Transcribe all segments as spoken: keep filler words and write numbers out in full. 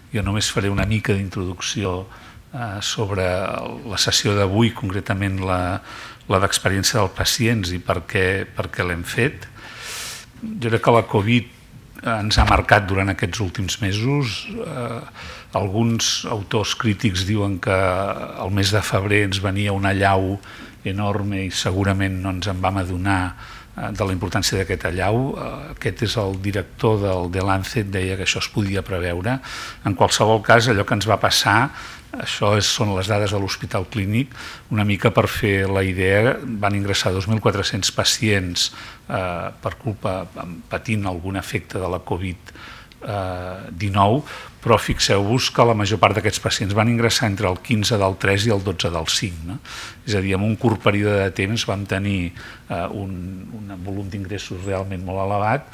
Jo només faré una mica d'introducció eh, sobre la sessió d'avui, concretament la, la d'experiència dels pacients i per què, per què l'hem fet. Jo crec que la Covid ens ha marcat durant aquests últims mesos. Eh, alguns autors crítics diuen que el mes de febrer ens venia una allau enorme i segurament no ens en vam adonar de la importància d'aquest allau. Aquest és el director del The Lancet, deia que això es podia preveure. En qualsevol cas, allò que ens va passar, això és, són les dades de l'Hospital Clínic, una mica per fer la idea, van ingressar dos mil quatre-cents pacients eh, per culpa, patint algun efecte de la Covid dinou, però fixeu-vos que la major part d'aquests pacients van ingressar entre el quinze del tres i el dotze del cinc. No? És a dir, en un curt període de temps vam tenir eh, un, un volum d'ingressos realment molt elevat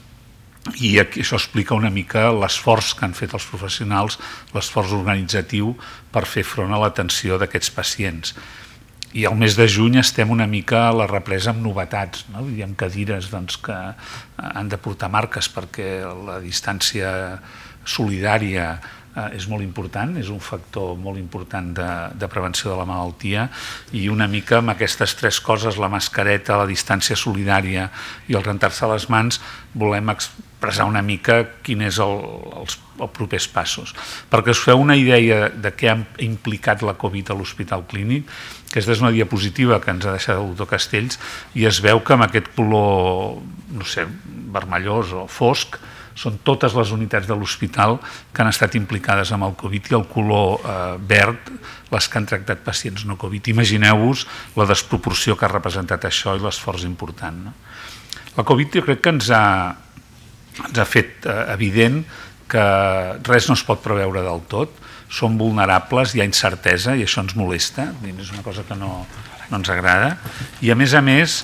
i aquí això explica una mica l'esforç que han fet els professionals, l'esforç organitzatiu per fer front a l'atenció d'aquests pacients. I al mes de juny estem una mica a la represa amb novetats, no? Hi ha cadires doncs, que han de portar marques perquè la distància solidària eh, és molt important, és un factor molt important de, de prevenció de la malaltia i una mica amb aquestes tres coses, la mascareta, la distància solidària i el rentar-se les mans, volem expressar una mica quin és el, els, els propers passos. Perquè us feu una idea de què ha implicat la Covid a l'Hospital Clínic, aquesta és una diapositiva que ens ha deixat el doctor Castells i es veu que amb aquest color, no sé, vermellós o fosc, són totes les unitats de l'hospital que han estat implicades amb el Covid i el color eh, verd, les que han tractat pacients no Covid. Imagineu-vos la desproporció que ha representat això i l'esforç important. No? La Covid jo crec que ens ha, ens ha fet eh, evident que res no es pot preveure del tot, som vulnerables, hi ha incertesa i això ens molesta, és una cosa que no, no ens agrada i a més a més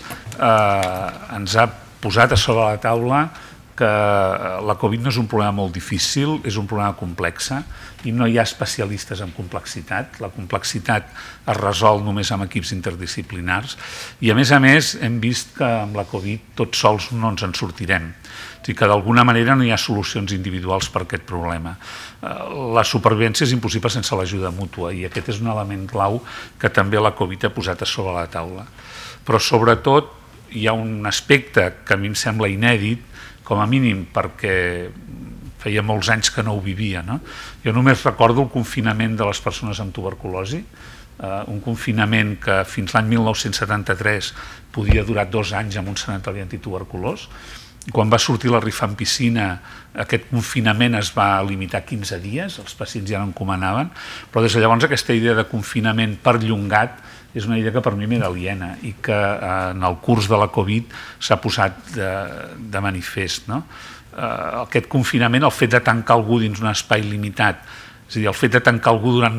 eh, ens ha posat a sobre la taula que la Covid no és un problema molt difícil, és un problema complex i no hi ha especialistes en complexitat. La complexitat es resol només amb equips interdisciplinars i a més a més hem vist que amb la Covid tots sols no ens en sortirem. O sigui que d'alguna manera no hi ha solucions individuals per a aquest problema. La supervivència és impossible sense l'ajuda mútua i aquest és un element clau que també la Covid ha posat a sobre la taula. Però sobretot hi ha un aspecte que a mi em sembla inèdit, com a mínim perquè feia molts anys que no ho vivia. No? Jo només recordo el confinament de les persones amb tuberculosi, eh, un confinament que fins l'any mil nou-cents setanta-tres podia durar dos anys en un sanatori antituberculós. Quan va sortir la rifampicina, aquest confinament es va limitar a quinze dies, els pacients ja no encomanaven, però des de llavors aquesta idea de confinament perllongat és una idea que per mi m'era aliena i que en el curs de la Covid s'ha posat de, de manifest. No? Aquest confinament, el fet de tancar algú dins un espai limitat, és a dir, el fet de tancar algú durant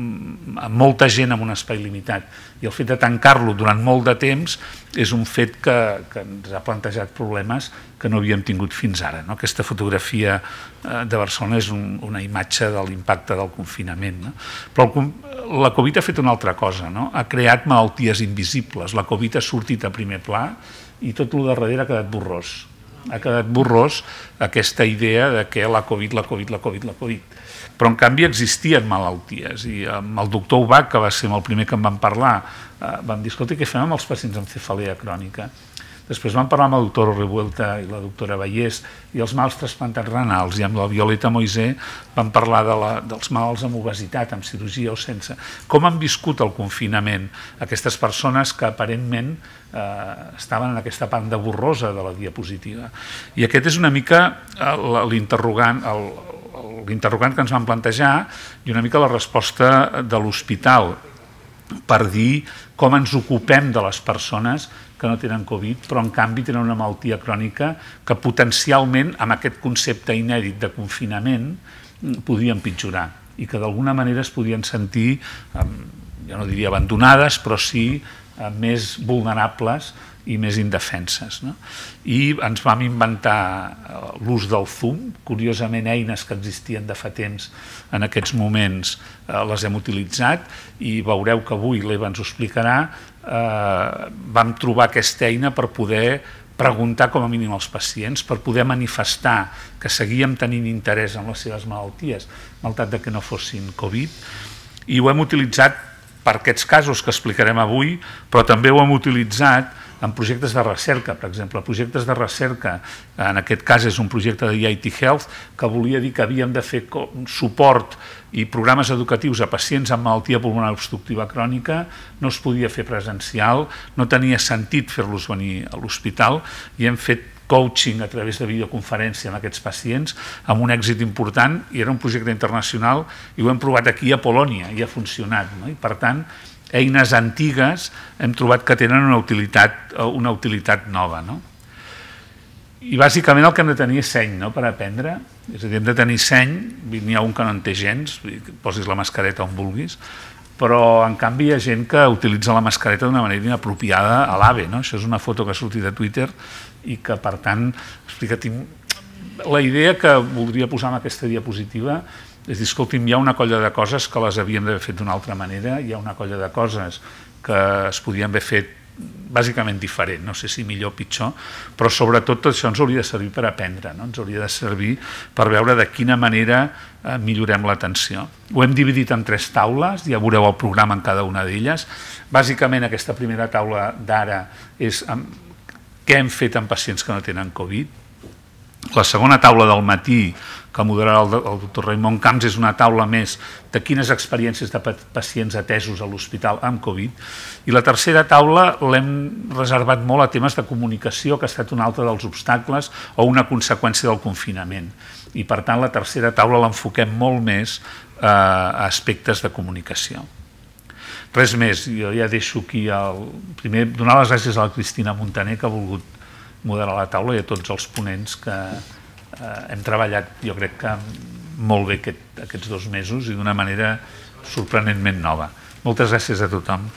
molta gent en un espai limitat i el fet de tancar-lo durant molt de temps és un fet que, que ens ha plantejat problemes que no havíem tingut fins ara. No? Aquesta fotografia de Barcelona és un, una imatge de l'impacte del confinament. No? Però el, la Covid ha fet una altra cosa, no? Ha creat malalties invisibles. La Covid ha sortit a primer pla i tot el darrere ha quedat borrós. Ha quedat borrós aquesta idea de que la Covid, la Covid, la Covid, la Covid. Però en canvi existien malalties i amb el doctor Ubach, que va ser el primer que en vam parlar, vam dir, escolta, què fem amb els pacients amb cefalea crònica? Després vam parlar amb el doctor Revuelta i la doctora Vallès i els mals trasplantats renals i amb la Violeta Moisé vam parlar de la, dels malalts amb obesitat, amb cirurgia o sense. Com han viscut el confinament aquestes persones que aparentment eh, estaven en aquesta banda borrosa de la diapositiva? I aquest és una mica l'interrogant, el, l'interrogant que ens vam plantejar i una mica la resposta de l'hospital per dir com ens ocupem de les persones que no tenen Covid, però en canvi tenen una malaltia crònica que potencialment, amb aquest concepte inèdit de confinament, podia empitjorar i que d'alguna manera es podien sentir, jo no diria abandonades, però sí més vulnerables i més indefenses. No? I ens vam inventar l'ús del Zoom, curiosament eines que existien de fa temps en aquests moments eh, les hem utilitzat i veureu que avui l'Eva ens ho explicarà, eh, vam trobar aquesta eina per poder preguntar com a mínim als pacients per poder manifestar que seguíem tenint interès en les seves malalties, malgrat de que no fossin Covid, i ho hem utilitzat per aquests casos que explicarem avui, però també ho hem utilitzat en projectes de recerca, per exemple. Projectes de recerca, en aquest cas és un projecte de I I T Health, que volia dir que havíem de fer suport i programes educatius a pacients amb malaltia pulmonar obstructiva crònica, no es podia fer presencial, no tenia sentit fer-los venir a l'hospital, i hem fet coaching a través de videoconferència amb aquests pacients, amb un èxit important, i era un projecte internacional, i ho hem provat aquí a Polònia, i ha funcionat. No? I per tant, eines antigues hem trobat que tenen una utilitat, una utilitat nova. No? I bàsicament el que hem de tenir és seny, no?, per aprendre, és a dir, hem de tenir seny, n'hi ha un que no en té gens, posis la mascareta on vulguis, però en canvi hi ha gent que utilitza la mascareta d'una manera inapropiada a l'AVE, no? Això és una foto que ha sortit a Twitter i que, per tant, explica, tinc... la idea que voldria posar en aquesta diapositiva és dir, escolti'm, hi ha una colla de coses que les havíem d'haver fet d'una altra manera, hi ha una colla de coses que es podien haver fet bàsicament diferent, no sé si millor o pitjor, però sobretot tot això ens hauria de servir per aprendre, no? Ens hauria de servir per veure de quina manera eh, millorem l'atenció. Ho hem dividit en tres taules, ja veureu el programa en cada una d'elles. Bàsicament aquesta primera taula d'ara és amb, què hem fet amb pacients que no tenen Covid. La segona taula del matí, que moderarà el, el doctor Raimon Camps, és una taula més de quines experiències de pacients atesos a l'hospital amb Covid. I la tercera taula l'hem reservat molt a temes de comunicació, que ha estat un altre dels obstacles o una conseqüència del confinament. I per tant la tercera taula l'enfoquem molt més eh, a aspectes de comunicació. Res més, jo ja deixo aquí el... primer donar les gràcies a la Cristina Montaner, que ha volgut moderar la taula, i a tots els ponents que eh, hem treballat, jo crec que molt bé aquest, aquests dos mesos i d'una manera sorprenentment nova. Moltes gràcies a tothom.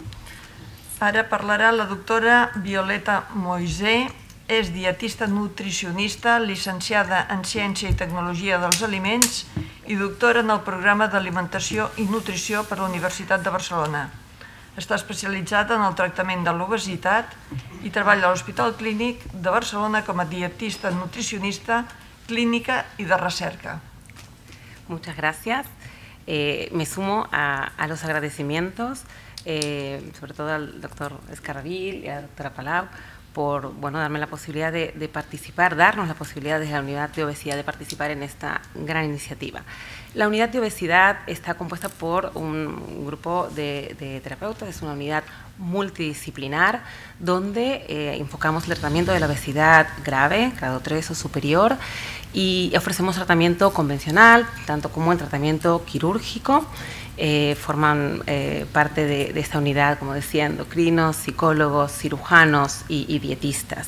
Ara parlarà la doctora Violeta Moisé, és dietista nutricionista, llicenciada en Ciència i Tecnologia dels Aliments i doctora en el programa d'Alimentació i Nutrició per la Universitat de Barcelona. Està especialitzada en el tractament de l'obesitat i treballa a l'Hospital Clínic de Barcelona com a dietista nutricionista clínica y de recerca. Muchas gracias. Eh, me sumo a, a los agradecimientos, eh, sobre todo al doctor Escarravil y a la doctora Palau, por bueno, darme la posibilidad de, de participar, darnos la posibilidad desde la Unidad de Obesidad de participar en esta gran iniciativa. La Unidad de Obesidad está compuesta por un grupo de, de terapeutas, es una unidad multidisciplinar donde eh, enfocamos el tratamiento de la obesidad grave, grado tres o superior, y ofrecemos tratamiento convencional, tanto como el tratamiento quirúrgico. Eh, forman eh, parte de, de esta unidad, como decía, endocrinos, psicólogos, cirujanos y, y dietistas.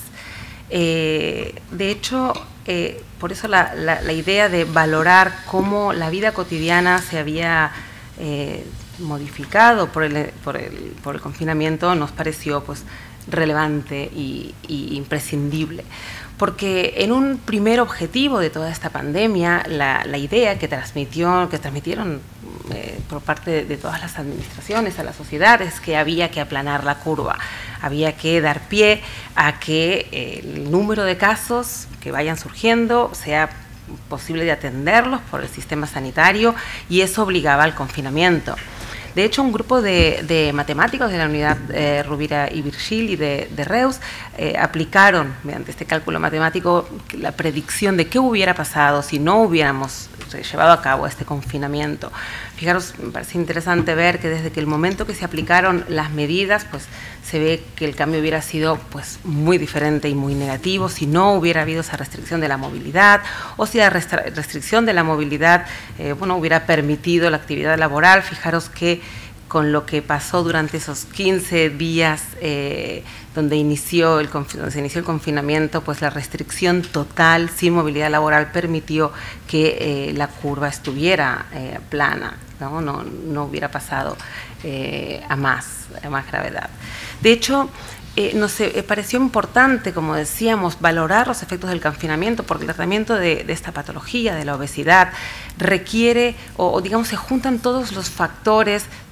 Eh, de hecho, eh, por eso la, la, la idea de valorar cómo la vida cotidiana se había eh, modificado por el, por, el, por el confinamiento nos pareció pues, relevante y, y imprescindible. Porque en un primer objetivo de toda esta pandemia, la, la idea que, transmitió, que transmitieron eh, por parte de, de todas las administraciones a la sociedad es que había que aplanar la curva, había que dar pie a que eh, el número de casos que vayan surgiendo sea posible de atenderlos por el sistema sanitario, y eso obligaba al confinamiento. De hecho, un grupo de, de matemáticos de la unidad eh, Rovira y Virgil y de, de Reus eh, aplicaron, mediante este cálculo matemático, la predicción de qué hubiera pasado si no hubiéramos llevado a cabo este confinamiento. Fijaros, me parece interesante ver que desde que el momento que se aplicaron las medidas, pues se ve que el cambio hubiera sido pues, muy diferente y muy negativo si no hubiera habido esa restricción de la movilidad, o si la restricción de la movilidad eh, bueno, hubiera permitido la actividad laboral. Fijaros que con lo que pasó durante esos quince días eh, donde, inició el, donde se inició el confinamiento, pues la restricción total sin movilidad laboral permitió que eh, la curva estuviera eh, plana, ¿no? No, no hubiera pasado eh, a, más, a más gravedad. De hecho, Eh, nos eh, pareció importante, como decíamos, valorar los efectos del confinamiento, porque el tratamiento de, de esta patología, de la obesidad, requiere, o, o digamos, se juntan todos los factores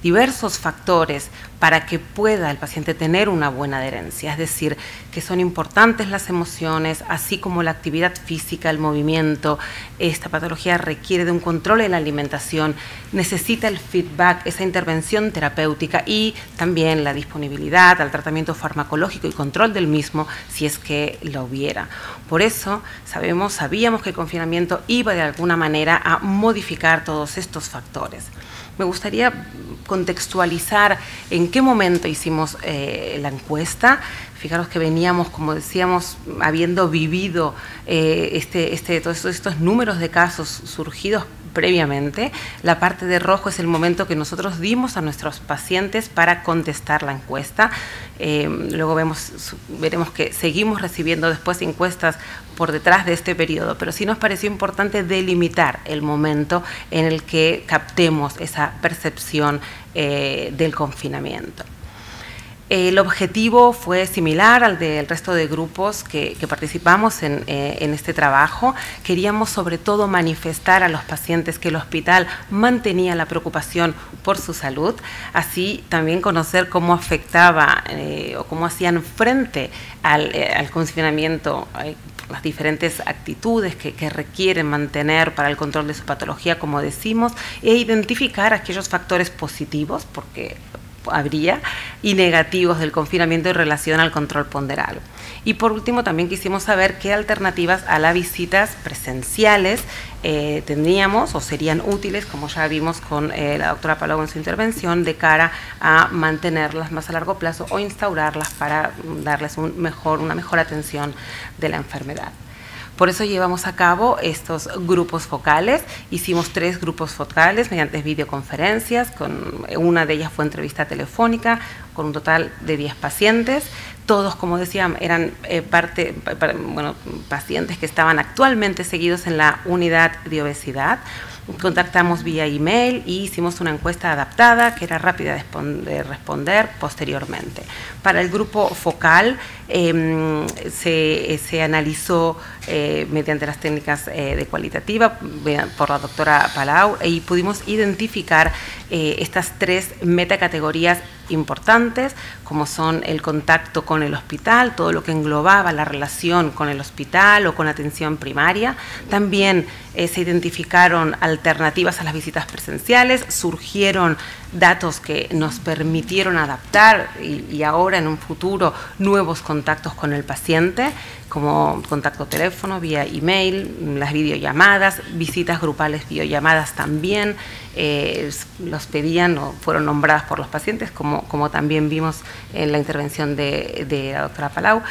diversos factores para que pueda el paciente tener una buena adherencia, es decir, que son importantes las emociones, así como la actividad física, el movimiento. Esta patología requiere de un control de la alimentación, necesita el feedback, esa intervención terapéutica y también la disponibilidad al tratamiento farmacológico y control del mismo si es que lo hubiera. Por eso sabemos, sabíamos que el confinamiento iba de alguna manera a modificar todos estos factores. Me gustaría contextualizar en qué momento hicimos eh, la encuesta. Fijaros que veníamos, como decíamos, habiendo vivido eh, este, este, todos estos números de casos surgidos previamente. La parte de rojo es el momento que nosotros dimos a nuestros pacientes para contestar la encuesta. Eh, luego vemos, veremos que seguimos recibiendo después encuestas por detrás de este periodo, pero sí nos pareció importante delimitar el momento en el que captemos esa percepción eh, del confinamiento. El objetivo fue similar al del resto de grupos que, que participamos en, eh, en este trabajo. Queríamos sobre todo manifestar a los pacientes que el hospital mantenía la preocupación por su salud, así también conocer cómo afectaba eh, o cómo hacían frente al, eh, al confinamiento, eh, las diferentes actitudes que, que requieren mantener para el control de su patología, como decimos, e identificar aquellos factores positivos, porque habría, y negativos del confinamiento en relación al control ponderal. Y por último, también quisimos saber qué alternativas a las visitas presenciales eh, tendríamos o serían útiles, como ya vimos con eh, la doctora Palau en su intervención, de cara a mantenerlas más a largo plazo o instaurarlas para darles un mejor, una mejor atención de la enfermedad. Por eso llevamos a cabo estos grupos focales. Hicimos tres grupos focales mediante videoconferencias, con una de ellas fue entrevista telefónica, con un total de diez pacientes. Todos, como decían, eran eh, parte, bueno, pacientes que estaban actualmente seguidos en la unidad de obesidad. Contactamos vía email y hicimos una encuesta adaptada que era rápida de responder posteriormente. Para el grupo focal eh, se, se analizó eh, mediante las técnicas eh, de cualitativa por la doctora Palau y pudimos identificar eh, estas tres metacategorías importantes, como son el contacto con el hospital, todo lo que englobaba la relación con el hospital o con atención primaria. También eh, se identificaron alternativas a las visitas presenciales, surgieron datos que nos permitieron adaptar y, y ahora en un futuro nuevos contactos con el paciente, como contacto teléfono, vía email, las videollamadas, visitas grupales videollamadas también, eh, los pedían o fueron nombradas por los pacientes, como, como también vimos en la intervención de, de la doctora Palau.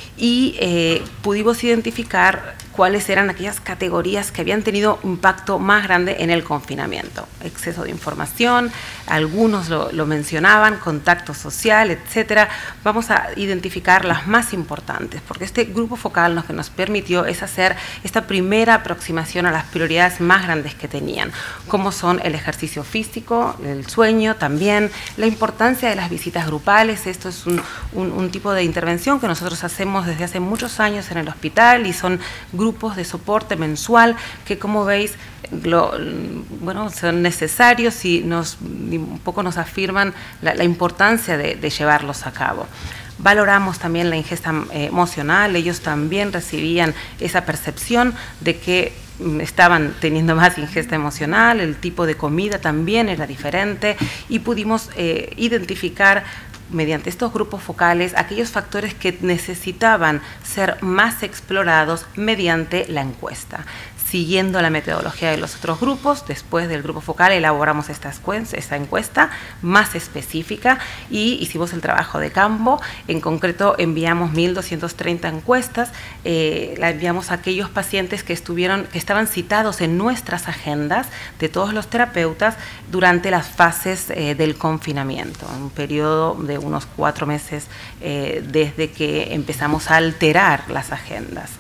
Y eh, pudimos identificar cuáles eran aquellas categorías que habían tenido impacto más grande en el confinamiento. Exceso de información, algunos lo, lo mencionaban, contacto social, etcétera. Vamos a identificar las más importantes, porque este grupo focal lo que nos permitió es hacer esta primera aproximación a las prioridades más grandes que tenían, como son el ejercicio físico, el sueño también, la importancia de las visitas grupales. Esto es un, un, un tipo de intervención que nosotros hacemos desde hace muchos años en el hospital y son grupos de soporte mensual que, como veis, lo, bueno, son necesarios y nos, un poco nos afirman la, la importancia de, de llevarlos a cabo. Valoramos también la ingesta eh, emocional. Ellos también recibían esa percepción de que estaban teniendo más ingesta emocional, el tipo de comida también era diferente y pudimos eh, identificar mediante estos grupos focales aquellos factores que necesitaban ser más explorados mediante la encuesta. Siguiendo la metodología de los otros grupos, después del grupo focal elaboramos esta, esta encuesta más específica y hicimos el trabajo de campo. En concreto enviamos mil doscientas treinta encuestas, eh, la enviamos a aquellos pacientes que, estuvieron, que estaban citados en nuestras agendas de todos los terapeutas durante las fases eh, del confinamiento, un periodo de unos cuatro meses eh, desde que empezamos a alterar las agendas.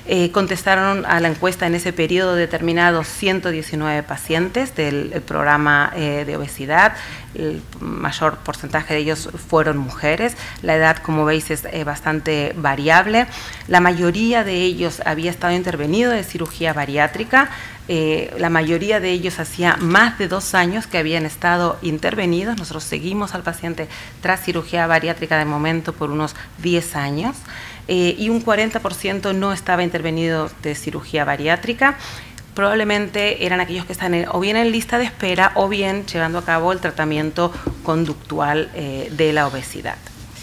Eh, contestaron a la encuesta en ese periodo determinado ciento diecinueve pacientes del programa eh, de obesidad. El mayor porcentaje de ellos fueron mujeres. La edad, como veis, es eh, bastante variable. La mayoría de ellos había estado intervenido de cirugía bariátrica. Eh, la mayoría de ellos hacía más de dos años que habían estado intervenidos. Nosotros seguimos al paciente tras cirugía bariátrica de momento por unos diez años. Eh, y un cuarenta por ciento no estaba intervenido de cirugía bariátrica. Probablemente eran aquellos que están en, o bien en lista de espera o bien llevando a cabo el tratamiento conductual eh, de la obesidad.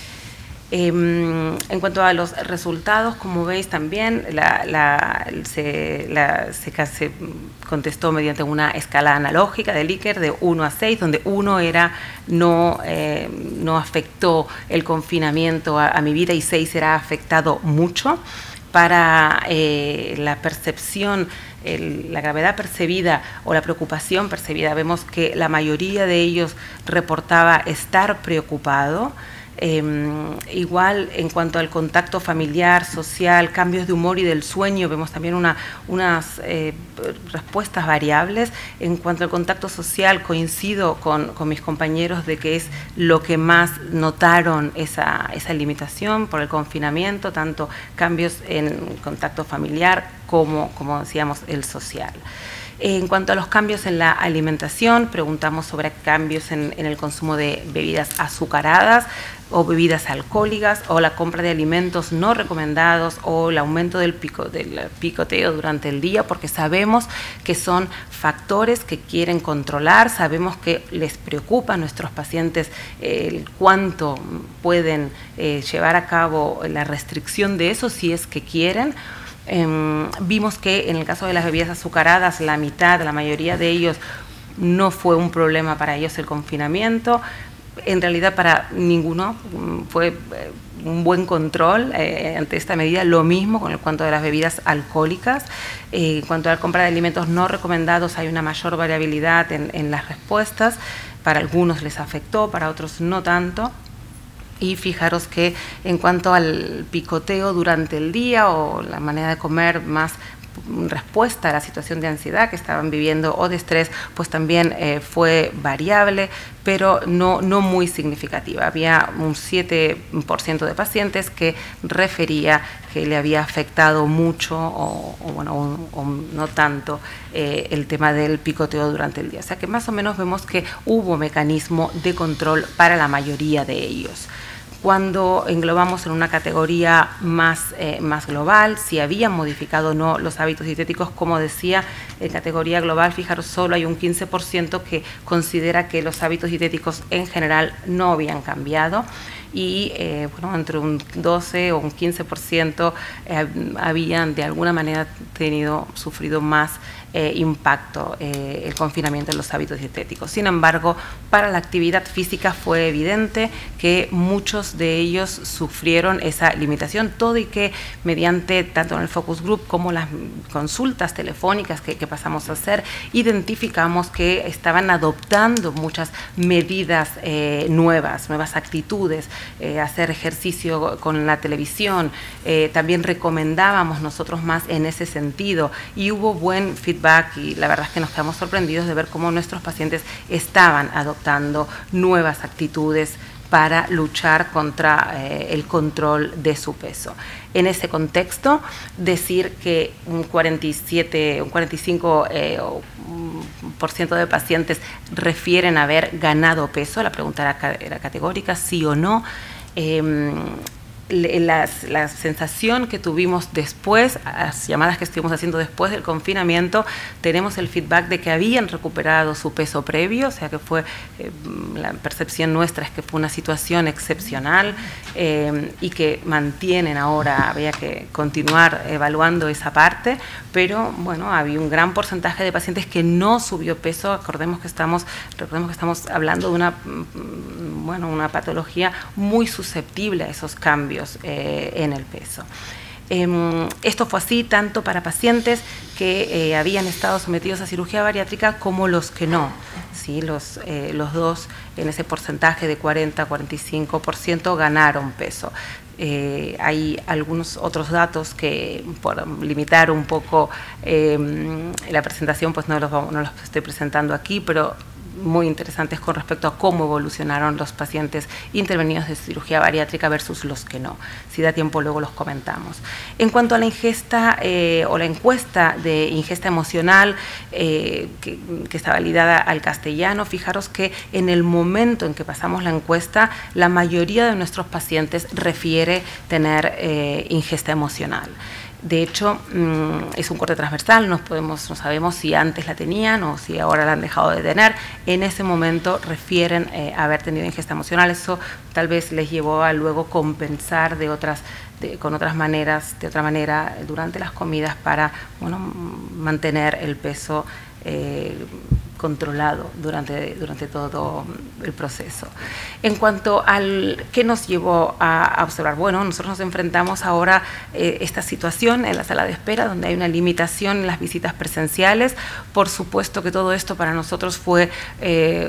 Eh, en cuanto a los resultados, como veis también, la, la, se, la, se, se contestó mediante una escala analógica de Likert de uno a seis, donde uno era no, eh, no afectó el confinamiento a, a mi vida y seis era afectado mucho. Para eh, la percepción, el, la gravedad percibida o la preocupación percibida, vemos que la mayoría de ellos reportaba estar preocupado. Eh, igual en cuanto al contacto familiar, social, cambios de humor y del sueño, vemos también una, unas eh, respuestas variables. En cuanto al contacto social, coincido con, con mis compañeros de que es lo que más notaron esa, esa limitación por el confinamiento, tanto cambios en contacto familiar como, como decíamos, el social. En cuanto a los cambios en la alimentación, preguntamos sobre cambios en, en el consumo de bebidas azucaradas o bebidas alcohólicas o la compra de alimentos no recomendados o el aumento del, pico, del picoteo durante el día, porque sabemos que son factores que quieren controlar, sabemos que les preocupa a nuestros pacientes eh, el cuánto pueden eh, llevar a cabo la restricción de eso si es que quieren. Eh, vimos que en el caso de las bebidas azucaradas, la mitad, la mayoría de ellos, no fue un problema para ellos el confinamiento. En realidad para ninguno fue un buen control eh, ante esta medida. Lo mismo con el cuanto de las bebidas alcohólicas. Eh, en cuanto a la compra de alimentos no recomendados, hay una mayor variabilidad en, en las respuestas. Para algunos les afectó, para otros no tanto. Y fijaros que en cuanto al picoteo durante el día o la manera de comer más respuesta a la situación de ansiedad que estaban viviendo o de estrés, pues también eh, fue variable, pero no, no muy significativa. Había un siete por ciento de pacientes que refería que le había afectado mucho o, o, bueno, o, o no tanto eh, el tema del picoteo durante el día. O sea que más o menos vemos que hubo mecanismo de control para la mayoría de ellos. Cuando englobamos en una categoría más, eh, más global, si habían modificado o no los hábitos dietéticos, como decía, en categoría global, fijaros, solo hay un quince por ciento que considera que los hábitos dietéticos en general no habían cambiado. Y eh, bueno, entre un doce o un quince por ciento eh, habían de alguna manera tenido, sufrido más eh, impacto eh, el confinamiento en los hábitos dietéticos. Sin embargo, para la actividad física fue evidente que muchos de ellos sufrieron esa limitación, todo y que mediante tanto en el focus group como las consultas telefónicas que, que pasamos a hacer, identificamos que estaban adoptando muchas medidas eh, nuevas, nuevas actitudes. Eh, hacer ejercicio con la televisión, eh, también recomendábamos nosotros más en ese sentido y hubo buen feedback y la verdad es que nos quedamos sorprendidos de ver cómo nuestros pacientes estaban adoptando nuevas actitudes para luchar contra eh, el control de su peso. En ese contexto, decir que un cuarenta y siete, un cuarenta y cinco por ciento de pacientes refieren haber ganado peso, la pregunta era, era categórica, sí o no. Eh, La, la sensación que tuvimos después, las llamadas que estuvimos haciendo después del confinamiento, tenemos el feedback de que habían recuperado su peso previo, o sea que fue, eh, la percepción nuestra es que fue una situación excepcional eh, y que mantienen ahora, había que continuar evaluando esa parte, pero bueno, había un gran porcentaje de pacientes que no subió peso. Acordemos que estamos, recordemos que estamos hablando de una, bueno, una patología muy susceptible a esos cambios Eh, en el peso. Eh, esto fue así tanto para pacientes que eh, habían estado sometidos a cirugía bariátrica como los que no. ¿Sí? Los, eh, los dos en ese porcentaje de cuarenta a cuarenta y cinco por ciento ganaron peso. Eh, hay algunos otros datos que, por limitar un poco eh, la presentación, pues no los, no los estoy presentando aquí, pero muy interesantes con respecto a cómo evolucionaron los pacientes intervenidos de cirugía bariátrica versus los que no. Si da tiempo, luego los comentamos. En cuanto a la ingesta eh, o la encuesta de ingesta emocional eh, que, que está validada al castellano, fijaros que en el momento en que pasamos la encuesta, la mayoría de nuestros pacientes refiere tener eh, ingesta emocional. De hecho, es un corte transversal, no, podemos, no sabemos si antes la tenían o si ahora la han dejado de tener. En ese momento refieren eh, haber tenido ingesta emocional. Eso tal vez les llevó a luego compensar de otras, de, con otras maneras, de otra manera durante las comidas para bueno, mantener el peso eh, controlado durante, durante todo el proceso. En cuanto al qué nos llevó a, a observar, bueno, nosotros nos enfrentamos ahora a eh, esta situación en la sala de espera, donde hay una limitación en las visitas presenciales. Por supuesto que todo esto para nosotros fue eh,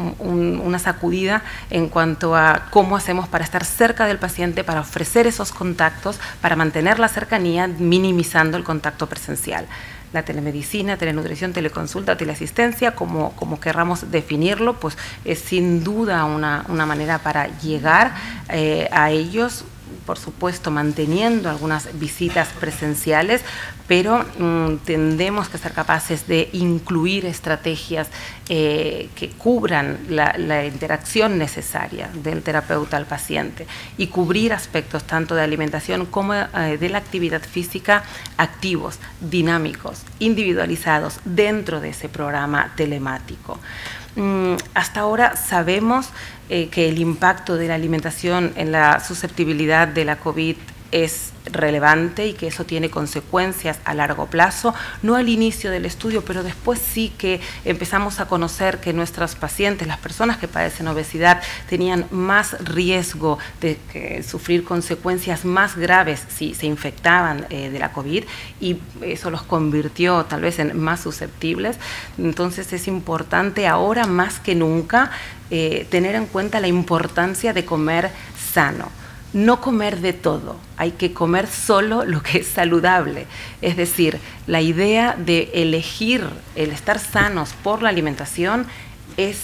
un, una sacudida en cuanto a cómo hacemos para estar cerca del paciente, para ofrecer esos contactos, para mantener la cercanía, minimizando el contacto presencial. La telemedicina, telenutrición, teleconsulta, teleasistencia, como, como querramos definirlo, pues es sin duda una, una manera para llegar eh, a ellos, por supuesto manteniendo algunas visitas presenciales, pero mmm, tendremos que ser capaces de incluir estrategias eh, que cubran la, la interacción necesaria del terapeuta al paciente y cubrir aspectos tanto de alimentación como eh, de la actividad física activos, dinámicos, individualizados dentro de ese programa telemático. Mm, hasta ahora sabemos eh, que el impacto de la alimentación en la susceptibilidad de la COVID es relevante y que eso tiene consecuencias a largo plazo, no al inicio del estudio, pero después sí que empezamos a conocer que nuestros pacientes, las personas que padecen obesidad, tenían más riesgo de que, sufrir consecuencias más graves si se infectaban eh, de la COVID, y eso los convirtió tal vez en más susceptibles. Entonces es importante ahora más que nunca eh, tener en cuenta la importancia de comer sano. No comer de todo, hay que comer solo lo que es saludable. Es decir, la idea de elegir el estar sanos por la alimentación es,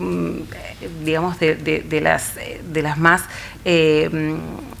digamos, de, de, de, las, de las más eh,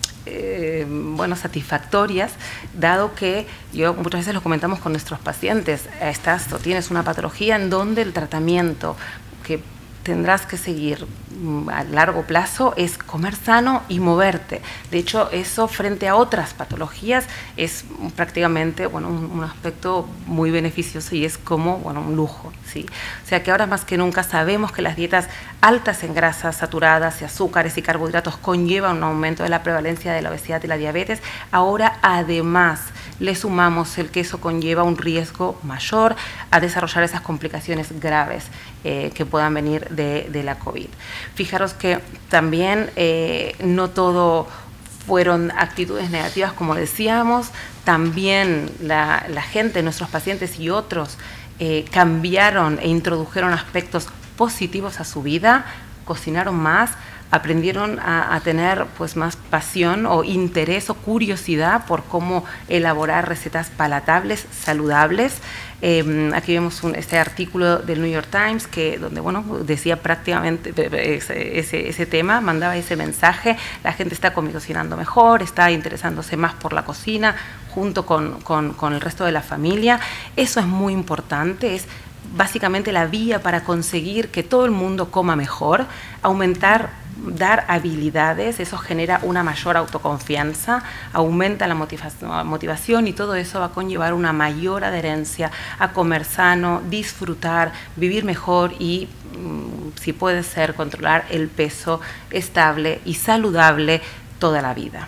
eh, bueno, satisfactorias, dado que yo muchas veces lo comentamos con nuestros pacientes, estás o tienes una patología en donde el tratamiento que tendrás que seguir a largo plazo es comer sano y moverte. De hecho, eso frente a otras patologías es prácticamente bueno, un, un aspecto muy beneficioso y es como bueno, un lujo, ¿sí? O sea que ahora más que nunca sabemos que las dietas altas en grasas saturadas y azúcares y carbohidratos conllevan un aumento de la prevalencia de la obesidad y la diabetes. Ahora además le sumamos el que eso conlleva un riesgo mayor a desarrollar esas complicaciones graves eh, que puedan venir de, de la COVID. Fijaros que también eh, no todo fueron actitudes negativas, como decíamos, también la, la gente, nuestros pacientes y otros eh, cambiaron e introdujeron aspectos positivos a su vida, cocinaron más, aprendieron a, a tener pues más pasión o interés o curiosidad por cómo elaborar recetas palatables, saludables. Eh, aquí vemos un, este artículo del New York Times que donde bueno decía prácticamente ese, ese, ese tema, mandaba ese mensaje: la gente está cocinando mejor, está interesándose más por la cocina junto con, con, con el resto de la familia. Eso es muy importante, es básicamente la vía para conseguir que todo el mundo coma mejor, aumentar, dar habilidades, eso genera una mayor autoconfianza, aumenta la motivación y todo eso va a conllevar una mayor adherencia a comer sano, disfrutar, vivir mejor y, si puede ser, controlar el peso estable y saludable toda la vida.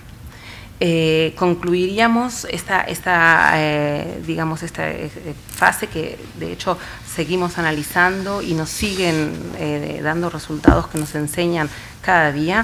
Eh, concluiríamos esta, esta eh, digamos, esta eh, fase que de hecho seguimos analizando y nos siguen eh, dando resultados que nos enseñan cada día,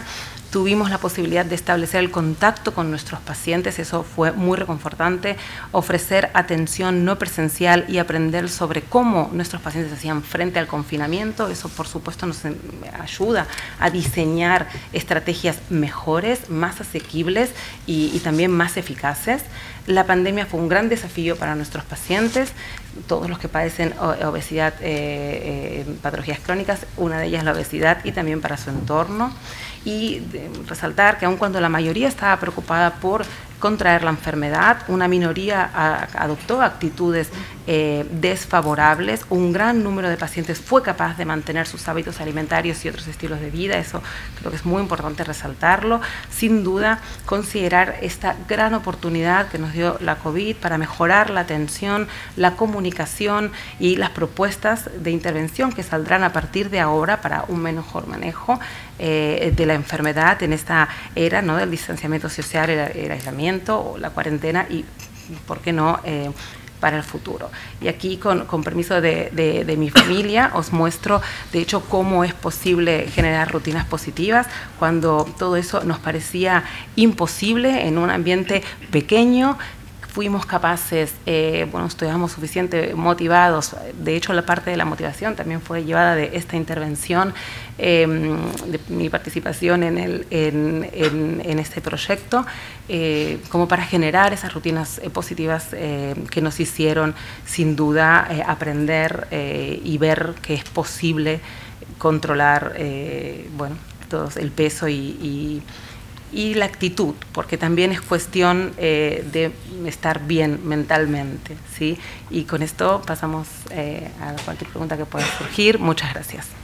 tuvimos la posibilidad de establecer el contacto con nuestros pacientes, eso fue muy reconfortante, ofrecer atención no presencial y aprender sobre cómo nuestros pacientes hacían frente al confinamiento, eso por supuesto nos ayuda a diseñar estrategias mejores, más asequibles y, y también más eficaces. La pandemia fue un gran desafío para nuestros pacientes, todos los que padecen obesidad, eh, eh, patologías crónicas, una de ellas la obesidad y también para su entorno. Y de, resaltar que aun cuando la mayoría estaba preocupada por contraer la enfermedad, una minoría a, adoptó actitudes eh, desfavorables, un gran número de pacientes fue capaz de mantener sus hábitos alimentarios y otros estilos de vida, eso creo que es muy importante resaltarlo. Sin duda, considerar esta gran oportunidad que nos dio la COVID para mejorar la atención, la comunicación y las propuestas de intervención que saldrán a partir de ahora para un mejor manejo eh, de la enfermedad en esta era, ¿no?, del distanciamiento social, el, el aislamiento o la cuarentena y, ¿por qué no?, eh, para el futuro. Y aquí, con, con permiso de, de, de mi familia, os muestro, de hecho, cómo es posible generar rutinas positivas cuando todo eso nos parecía imposible en un ambiente pequeño. Fuimos capaces, eh, bueno, estuvimos suficientemente motivados, de hecho la parte de la motivación también fue llevada de esta intervención, eh, de mi participación en, el, en, en, en este proyecto, eh, como para generar esas rutinas eh, positivas eh, que nos hicieron sin duda eh, aprender eh, y ver que es posible controlar, eh, bueno, todo el peso y, y y la actitud, porque también es cuestión eh, de estar bien mentalmente, ¿sí? Y con esto pasamos eh, a cualquier pregunta que pueda surgir. Muchas gracias.